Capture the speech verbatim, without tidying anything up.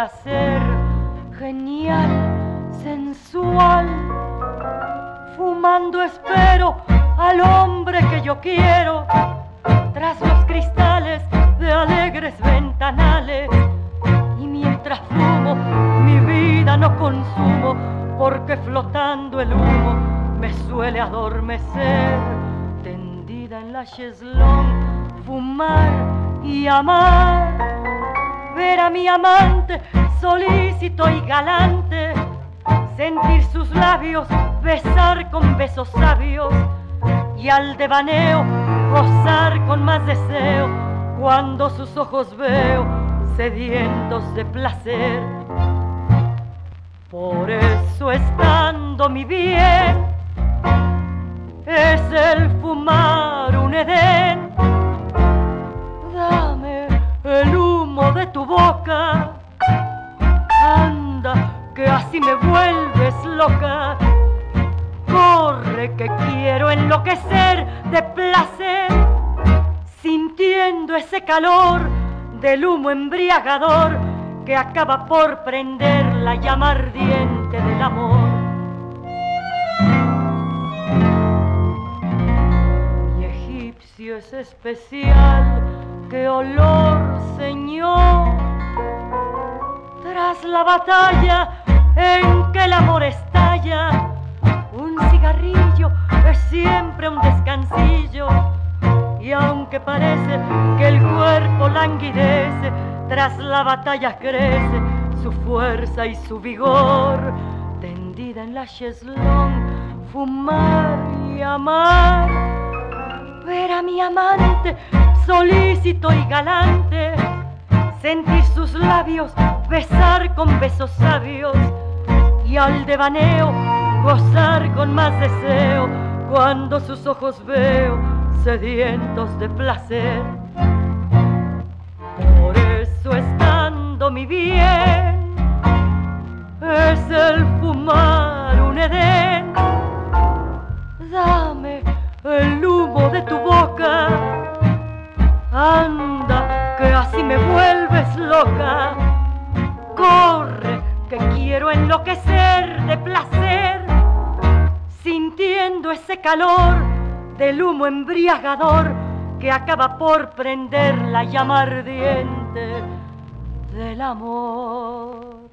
placer genial, sensual. Fumando espero al hombre que yo quiero, tras los cristales de alegres ventanales. Y mientras fumo, mi vida no consumo, porque flotando el humo me suele adormecer. Tendida en la chaiselong, fumar y amar, ver a mi amante solícito y galante, sentir sus labios, besar con besos sabios, y al devaneo gozar con más deseo, cuando sus ojos veo sedientos de placer. Por eso, estando mi bien, es el fumar un edén. Dame el humo de tu boca, anda, que así me vuelves loca. Corre, que quiero enloquecer de placer, sintiendo ese calor del humo embriagador que acaba por prender la llama ardiente del amor. Mi egipcio es especial, qué olor, Señor, tras la batalla en que el amor estalla. Un cigarrillo es siempre un descansillo, y aunque parece que el cuerpo languidece, tras la batalla crece su fuerza y su vigor. Tendida en la chaiselong, fumar y amar, ver a mi amante solícito y galante, sentir sus labios, besar con besos sabios, y al devaneo gozar con más deseo, cuando sus ojos veo sedientos de placer. Por eso, estando mi bien, es el fumar un edén. Dame el humo de tu boca, anda, que así me vuelves loca. Corre, que quiero enloquecer de placer, sintiendo ese calor del humo embriagador que acaba por prender la llama ardiente del amor.